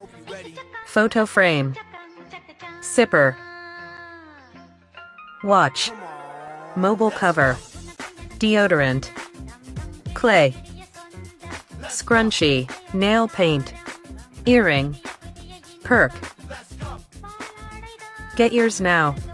Photo frame. Sipper. Watch. Mobile cover. Deodorant. Clay. Scrunchie. Nail paint. Earring. Perk. Get yours now.